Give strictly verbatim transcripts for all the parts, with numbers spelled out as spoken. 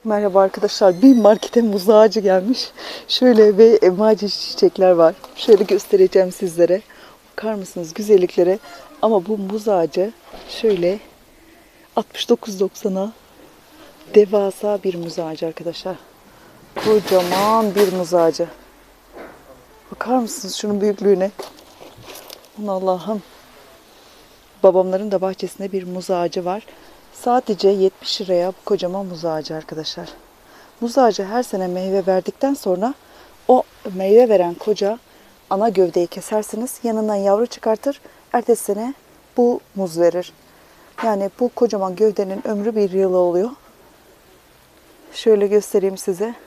Merhaba arkadaşlar. Bir markete muz ağacı gelmiş. Şöyle ve emaci çiçekler var. Şöyle göstereceğim sizlere. Bakar mısınız güzelliklere? Ama bu muz ağacı şöyle altmış dokuz doksana devasa bir muz ağacı arkadaşlar. Kocaman bir muz ağacı. Bakar mısınız şunun büyüklüğüne? Aman Allah'ım. Babamların da bahçesinde bir muz ağacı var. Sadece yetmiş liraya bu kocaman muz ağacı arkadaşlar. Muz ağacı her sene meyve verdikten sonra o meyve veren koca ana gövdeyi kesersiniz. Yanından yavru çıkartır. Ertesi sene bu muz verir. Yani bu kocaman gövdenin ömrü bir yıl oluyor. Şöyle göstereyim size.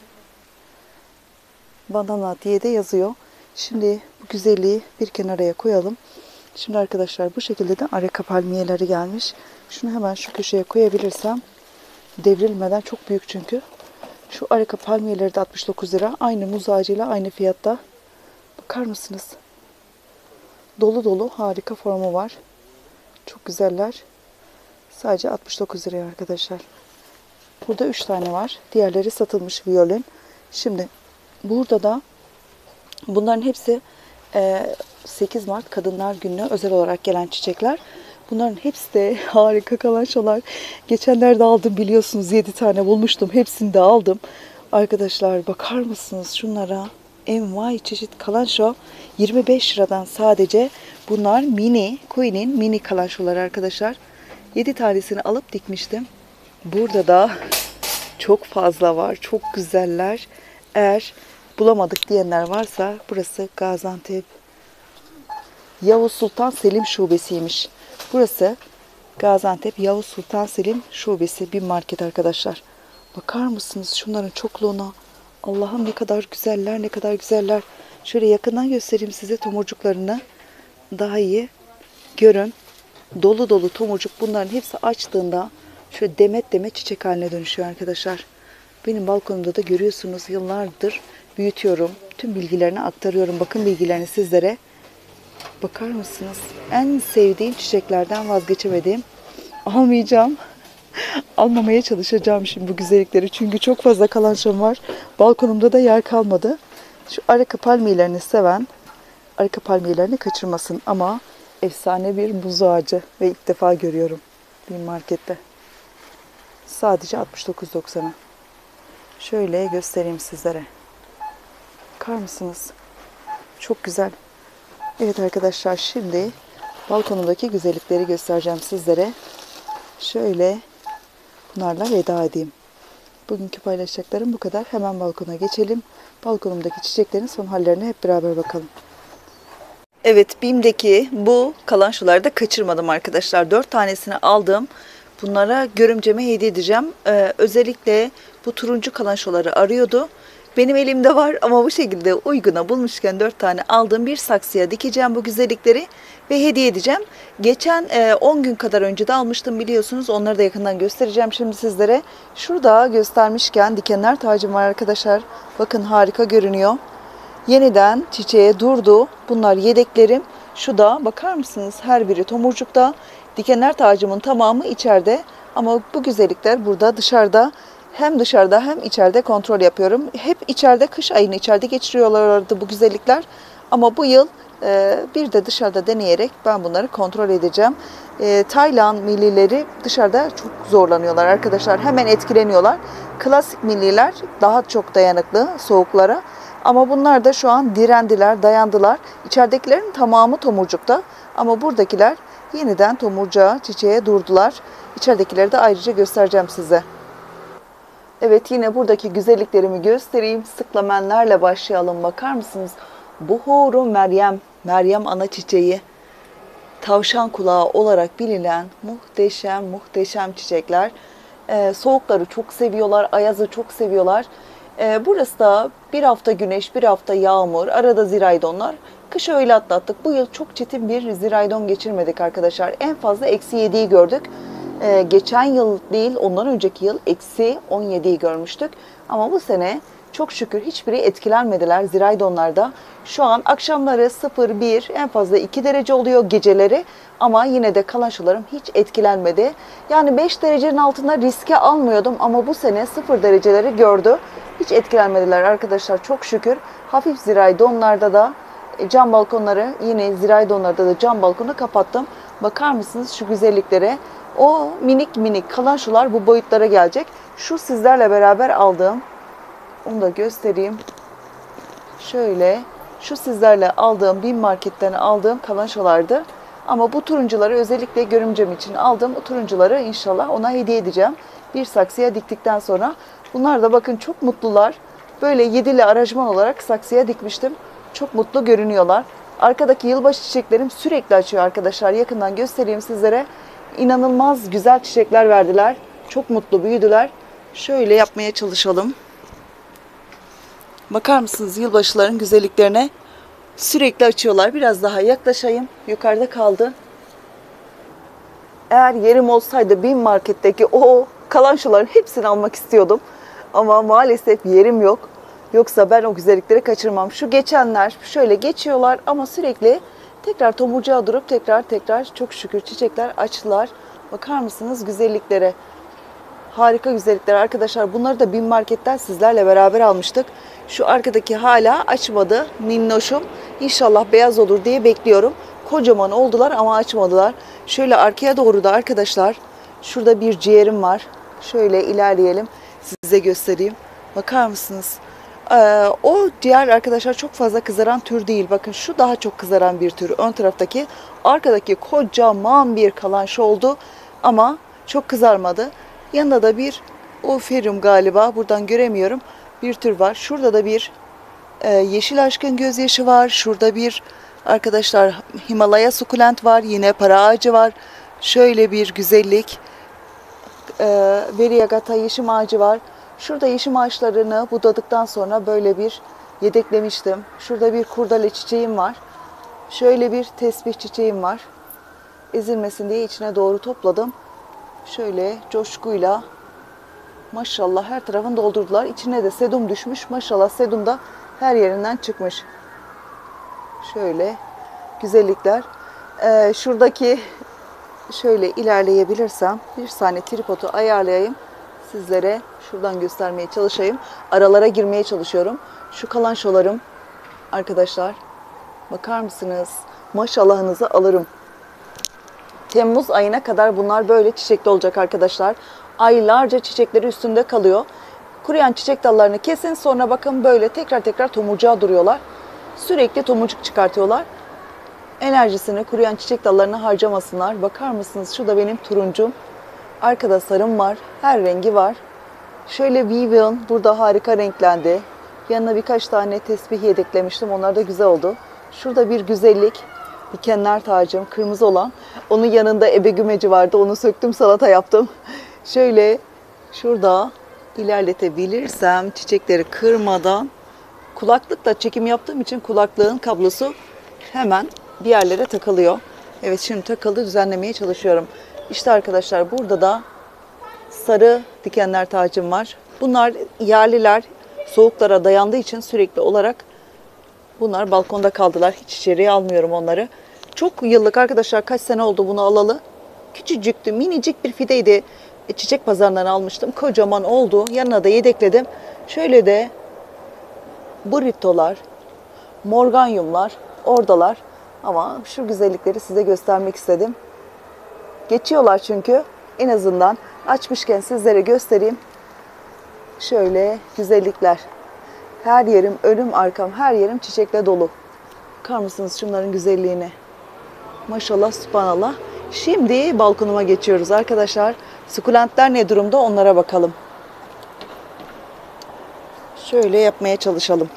Bandana diye de yazıyor. Şimdi bu güzelliği bir kenaraya koyalım. Şimdi arkadaşlar bu şekilde de areka palmiyeleri gelmiş. Şunu hemen şu köşeye koyabilirsem devrilmeden, çok büyük çünkü. Şu areka palmiyeleri de altmış dokuz lira. Aynı muz ağacıyla aynı fiyatta. Bakar mısınız? Dolu dolu harika formu var. Çok güzeller. Sadece altmış dokuz liraya arkadaşlar. Burada üç tane var. Diğerleri satılmış violin. Şimdi burada da bunların hepsi sekiz Mart Kadınlar Günü'ne özel olarak gelen çiçekler. Bunların hepsi de harika kalançolar. Geçenlerde aldım biliyorsunuz, yedi tane bulmuştum. Hepsini de aldım. Arkadaşlar bakar mısınız şunlara? Envai çeşit kalanço. yirmi beş liradan sadece. Bunlar mini, Queen'in mini kalançoları arkadaşlar. yedi tanesini alıp dikmiştim. Burada da çok fazla var. Çok güzeller. Eğer bulamadık diyenler varsa burası Gaziantep Yavuz Sultan Selim Şubesiymiş. Burası Gaziantep Yavuz Sultan Selim Şubesi bir market arkadaşlar. Bakar mısınız şunların çokluğuna? Allah'ım ne kadar güzeller, ne kadar güzeller. Şöyle yakından göstereyim size tomurcuklarını. Daha iyi görün. Dolu dolu tomurcuk, bunların hepsi açtığında şöyle demet demet çiçek haline dönüşüyor arkadaşlar. Benim balkonumda da görüyorsunuz, yıllardır büyütüyorum. Tüm bilgilerini aktarıyorum. Bakın bilgilerini sizlere. Bakar mısınız? En sevdiğim çiçeklerden vazgeçemediğim. Almayacağım. Almamaya çalışacağım şimdi bu güzellikleri. Çünkü çok fazla kalançom var. Balkonumda da yer kalmadı. Şu areka palmiyelerini seven areka palmiyelerini kaçırmasın. Ama efsane bir muz ağacı ve ilk defa görüyorum bir markette. Sadece altmış dokuz doksana. Şöyle göstereyim sizlere. Bakar mısınız? Çok güzel. Evet arkadaşlar, şimdi balkonumdaki güzellikleri göstereceğim sizlere. Şöyle bunlarla veda edeyim. Bugünkü paylaşacaklarım bu kadar. Hemen balkona geçelim. Balkonumdaki çiçeklerin son hallerine hep beraber bakalım. Evet, BİM'deki bu kalançoları da kaçırmadım arkadaşlar. dört tanesini aldım. Bunlara görümceme hediye edeceğim. Ee, özellikle bu turuncu kalançoları arıyordu. Benim elimde var ama bu şekilde uyguna bulmuşken dört tane aldığım bir saksıya dikeceğim bu güzellikleri ve hediye edeceğim. Geçen on gün kadar önce de almıştım biliyorsunuz. Onları da yakından göstereceğim şimdi sizlere. Şurada göstermişken dikenler tacım var arkadaşlar. Bakın harika görünüyor. Yeniden çiçeğe durdu. Bunlar yedeklerim. Şu da bakar mısınız? Her biri tomurcukta. Dikenler tacımın tamamı içeride. Ama bu güzellikler burada dışarıda. Hem dışarıda hem içeride kontrol yapıyorum. Hep içeride, kış ayını içeride geçiriyorlardı bu güzellikler. Ama bu yıl e, bir de dışarıda deneyerek ben bunları kontrol edeceğim. E, Tayland millileri dışarıda çok zorlanıyorlar arkadaşlar. Hemen etkileniyorlar. Klasik milliler daha çok dayanıklı soğuklara. Ama bunlar da şu an direndiler, dayandılar. İçeridekilerin tamamı tomurcukta. Ama buradakiler yeniden tomurcuğa, çiçeğe durdular. İçeridekileri de ayrıca göstereceğim size. Evet, yine buradaki güzelliklerimi göstereyim. Sıklamenlerle başlayalım. Bakar mısınız? Buhuru Meryem, Meryem ana çiçeği. Tavşan kulağı olarak bilinen muhteşem muhteşem çiçekler. Ee, soğukları çok seviyorlar, ayazı çok seviyorlar. Ee, burası da bir hafta güneş, bir hafta yağmur, arada ziraydonlar. Kışı öyle atlattık. Bu yıl çok çetin bir ziraydon geçirmedik arkadaşlar. En fazla eksi yediyi gördük. Ee, geçen yıl değil, ondan önceki yıl eksi on yediyi görmüştük. Ama bu sene Çok şükür hiçbiri etkilenmediler ziraydonlarda. Şu an akşamları sıfır, bir, en fazla iki derece oluyor geceleri. Ama yine de kalançolarım hiç etkilenmedi. Yani beş derecenin altında riske almıyordum ama bu sene sıfır dereceleri gördü. Hiç etkilenmediler arkadaşlar, çok şükür. Hafif ziraydonlarda da cam balkonları, yine ziraydonlarda da cam balkonu kapattım. Bakar mısınız şu güzelliklere? O minik minik kalançolar bu boyutlara gelecek. Şu sizlerle beraber aldığım, onu da göstereyim. Şöyle, şu sizlerle aldığım bin marketten aldığım kalançolardı. Ama bu turuncuları özellikle görümcem için aldım. Bu turuncuları inşallah ona hediye edeceğim. Bir saksıya diktikten sonra. Bunlar da bakın çok mutlular. Böyle yedili aranjman olarak saksıya dikmiştim. Çok mutlu görünüyorlar. Arkadaki yılbaşı çiçeklerim sürekli açıyor arkadaşlar. Yakından göstereyim sizlere. İnanılmaz güzel çiçekler verdiler. Çok mutlu büyüdüler. Şöyle yapmaya çalışalım. Bakar mısınız yılbaşıların güzelliklerine? Sürekli açıyorlar. Biraz daha yaklaşayım. Yukarıda kaldı. Eğer yerim olsaydı bin marketteki o kalançoların hepsini almak istiyordum. Ama maalesef yerim yok. Yoksa ben o güzellikleri kaçırmam. Şu geçenler şöyle geçiyorlar ama sürekli tekrar tomurcuğa durup tekrar tekrar çok şükür çiçekler açtılar. Bakar mısınız güzelliklere? Harika güzellikler arkadaşlar. Bunları da bin marketten sizlerle beraber almıştık. Şu arkadaki hala açmadı. Minnoşum. İnşallah beyaz olur diye bekliyorum. Kocaman oldular ama açmadılar. Şöyle arkaya doğru da arkadaşlar. Şurada bir ciğerim var. Şöyle ilerleyelim. Size göstereyim. Bakar mısınız? Ee, o diğer arkadaşlar çok fazla kızaran tür değil. Bakın şu daha çok kızaran bir tür. Ön taraftaki, arkadaki kocaman bir kalanço oldu. Ama çok kızarmadı. Yanında da bir Ophirium galiba. Buradan göremiyorum. Bir tür var. Şurada da bir e, yeşil aşkın gözyaşı var. Şurada bir arkadaşlar Himalaya sukulent var. Yine para ağacı var. Şöyle bir güzellik. E, Variegata yeşim ağacı var. Şurada yeşim ağaçlarını budadıktan sonra böyle bir yedeklemiştim. Şurada bir kurdele çiçeğim var. Şöyle bir tesbih çiçeğim var. Ezilmesin diye içine doğru topladım. Şöyle coşkuyla maşallah her tarafını doldurdular. İçine de sedum düşmüş. Maşallah sedum da her yerinden çıkmış. Şöyle güzellikler. Ee, şuradaki şöyle ilerleyebilirsem bir saniye tripodu ayarlayayım. Sizlere şuradan göstermeye çalışayım. Aralara girmeye çalışıyorum. Şu kalançolarım arkadaşlar. Bakar mısınız? Maşallahınızı alırım. Temmuz ayına kadar bunlar böyle çiçekli olacak arkadaşlar. Aylarca çiçekleri üstünde kalıyor. Kuruyan çiçek dallarını kesin, sonra bakın böyle tekrar tekrar tomurcuğa duruyorlar. Sürekli tomurcuk çıkartıyorlar. Enerjisini kuruyan çiçek dallarına harcamasınlar. Bakar mısınız? Şu da benim turuncum. Arkada sarım var. Her rengi var. Şöyle Vivian burada harika renklendi. Yanına birkaç tane tesbih yedeklemiştim. Onlar da güzel oldu. Şurada bir güzellik. Dikenler tacım kırmızı olan. Onun yanında ebegümeci vardı. Onu söktüm, salata yaptım. Şöyle şurada ilerletebilirsem çiçekleri kırmadan, kulaklıkla çekim yaptığım için kulaklığın kablosu hemen bir yerlere takılıyor. Evet, şimdi takıldı, düzenlemeye çalışıyorum. İşte arkadaşlar burada da sarı dikenler tacım var. Bunlar yerliler, soğuklara dayandığı için sürekli olarak bunlar balkonda kaldılar. Hiç içeriye almıyorum onları. Çok yıllık arkadaşlar, kaç sene oldu bunu alalı. Küçücüktü, minicik bir fideydi. E, çiçek pazarından almıştım. Kocaman oldu. Yanına da yedekledim. Şöyle de burritolar, morganyumlar oradalar. Ama şu güzellikleri size göstermek istedim. Geçiyorlar çünkü. En azından açmışken sizlere göstereyim. Şöyle güzellikler. Her yerim, önüm, arkam, her yerim çiçekle dolu. Bakar mısınız şunların güzelliğine? Maşallah, subhanallah. Şimdi balkonuma geçiyoruz arkadaşlar. Sukulentler ne durumda, onlara bakalım. Şöyle yapmaya çalışalım.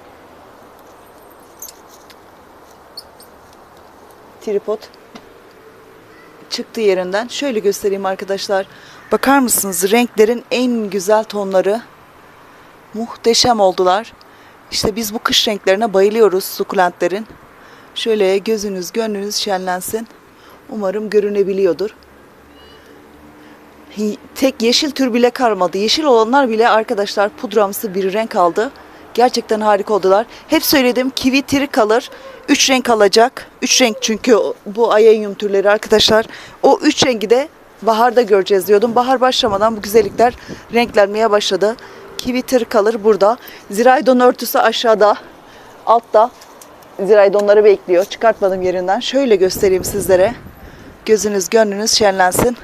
Tripod çıktı yerinden. Şöyle göstereyim arkadaşlar. Bakar mısınız renklerin en güzel tonları? Muhteşem oldular. İşte biz bu kış renklerine bayılıyoruz sukulentlerin. Şöyle gözünüz gönlünüz şenlensin. Umarım görünebiliyordur. tek yeşil tür bile kalmadı. Yeşil olanlar bile arkadaşlar pudramsı bir renk aldı. Gerçekten harika oldular. Hep söyledim, kivi tiri kalır. Üç renk alacak. Üç renk çünkü bu ayenyum türleri arkadaşlar. O üç rengi de baharda göreceğiz diyordum. Bahar başlamadan bu güzellikler renklenmeye başladı. Kivi tiri kalır burada. Ziraydon örtüsü aşağıda. Altta. Ziraydonları bekliyor. Çıkartmadım yerinden. Şöyle göstereyim sizlere. Gözünüz gönlünüz şenlensin.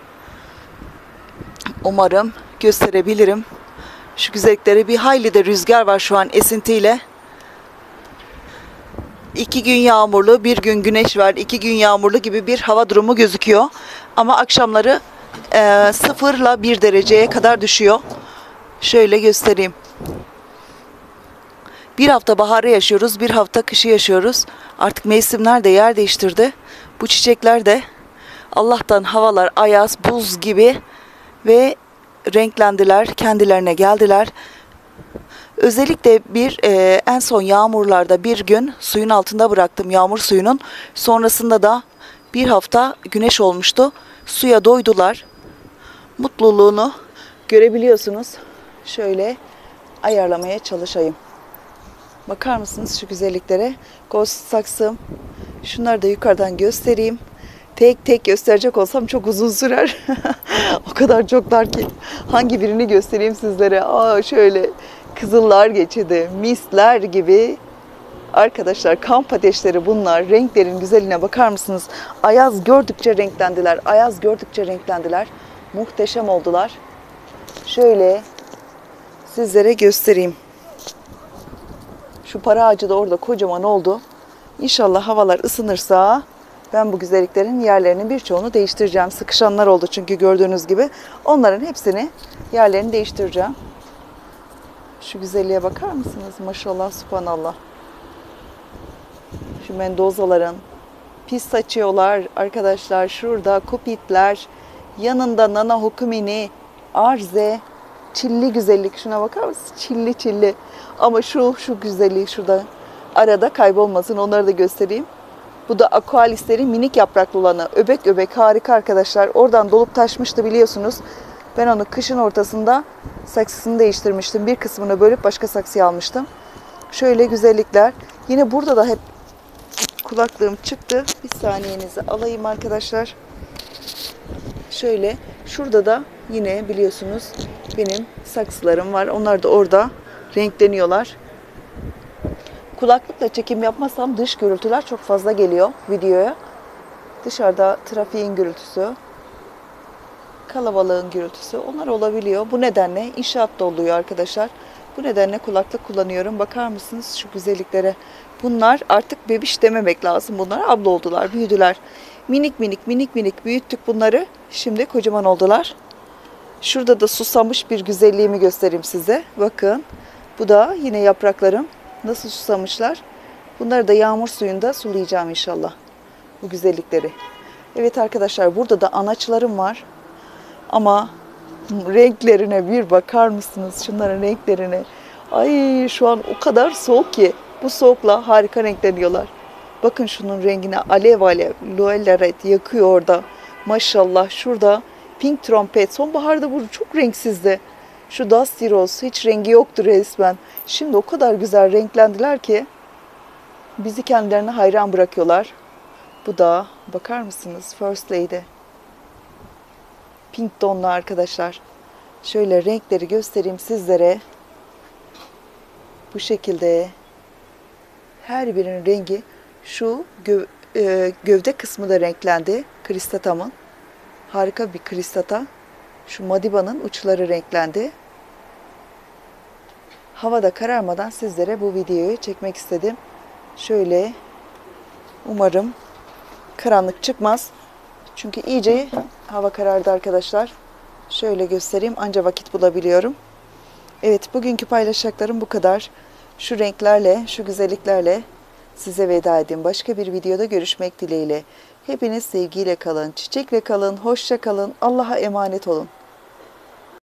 Umarım gösterebilirim. Şu güzellikleri, bir hayli de rüzgar var şu an esintiyle. İki gün yağmurlu, bir gün güneş var. İki gün yağmurlu gibi bir hava durumu gözüküyor. Ama akşamları e, sıfırla bir dereceye kadar düşüyor. Şöyle göstereyim. Bir hafta baharı yaşıyoruz, bir hafta kışı yaşıyoruz. Artık mevsimler de yer değiştirdi. Bu çiçekler de Allah'tan havalar ayaz, buz gibi ve renklendiler, kendilerine geldiler. Özellikle bir e, en son yağmurlarda bir gün suyun altında bıraktım, yağmur suyunun. Sonrasında da bir hafta güneş olmuştu. Suya doydular. Mutluluğunu görebiliyorsunuz. Şöyle ayarlamaya çalışayım. Bakar mısınız şu güzelliklere? Ghost saksım. Şunları da yukarıdan göstereyim. Tek tek gösterecek olsam çok uzun sürer. O kadar çoklar ki. Hangi birini göstereyim sizlere? Aa, şöyle kızıllar geçidi, misler gibi. Arkadaşlar kamp ateşleri bunlar. Renklerin güzelliğine bakar mısınız? Ayaz gördükçe renklendiler. Ayaz gördükçe renklendiler. Muhteşem oldular. Şöyle sizlere göstereyim. Şu para ağacı da orada kocaman oldu. İnşallah havalar ısınırsa ben bu güzelliklerin yerlerinin birçoğunu değiştireceğim. Sıkışanlar oldu çünkü gördüğünüz gibi. Onların hepsini yerlerini değiştireceğim. Şu güzelliğe bakar mısınız? Maşallah, subhanallah. Şu mendozaların pis saçıyorlar arkadaşlar. Şurada kupitler. Yanında nana hukumini, arze, çilli güzellik. Şuna bakar mısınız? Çilli çilli. Ama şu şu güzelliği şurada arada kaybolmasın. Onları da göstereyim. Bu da aqualislerin minik yapraklı olanı. Öbek öbek harika arkadaşlar. Oradan dolup taşmıştı biliyorsunuz. Ben onu kışın ortasında saksısını değiştirmiştim. Bir kısmını bölüp başka saksıya almıştım. Şöyle güzellikler. Yine burada da hep kulaklığım çıktı. Bir saniyenizi alayım arkadaşlar. Şöyle şurada da yine biliyorsunuz benim saksılarım var. Onlar da orada renkleniyorlar. Kulaklıkla çekim yapmasam dış gürültüler çok fazla geliyor videoya. Dışarıda trafiğin gürültüsü, kalabalığın gürültüsü, onlar olabiliyor. Bu nedenle inşaat da oluyor arkadaşlar. Bu nedenle kulaklık kullanıyorum. Bakar mısınız şu güzelliklere? Bunlar artık bebiş dememek lazım. Bunlar abla oldular, büyüdüler. Minik minik minik minik büyüttük bunları. Şimdi kocaman oldular. Şurada da susamış bir güzelliğimi göstereyim size. Bakın. Bu da yine yapraklarım. Nasıl susamışlar. Bunları da yağmur suyunda sulayacağım inşallah. Bu güzellikleri. Evet arkadaşlar, burada da anaçlarım var. Ama renklerine bir bakar mısınız? Şunların renklerine. Ay, şu an o kadar soğuk ki. Bu soğukla harika renkleniyorlar. Bakın şunun rengine, alev alev. Luelleret yakıyor orada. Maşallah şurada pink trompet. Sonbaharda bu çok renksizdi. Şu Dusty Rose hiç rengi yoktu resmen. Şimdi o kadar güzel renklendiler ki bizi kendilerine hayran bırakıyorlar. Bu da bakar mısınız? First Lady. Pink donlu arkadaşlar. Şöyle renkleri göstereyim sizlere. Bu şekilde. Her birinin rengi. Şu gö e, gövde kısmı da renklendi. Kristatamın. Harika bir kristata. Şu Madiba'nın uçları renklendi. Havada kararmadan sizlere bu videoyu çekmek istedim. Şöyle, umarım karanlık çıkmaz. Çünkü iyice hava karardı arkadaşlar. Şöyle göstereyim, anca vakit bulabiliyorum. Evet, bugünkü paylaşacaklarım bu kadar. Şu renklerle, şu güzelliklerle size veda edeyim. Başka bir videoda görüşmek dileğiyle. Hepiniz sevgiyle kalın, çiçekle kalın, hoşça kalın, Allah'a emanet olun.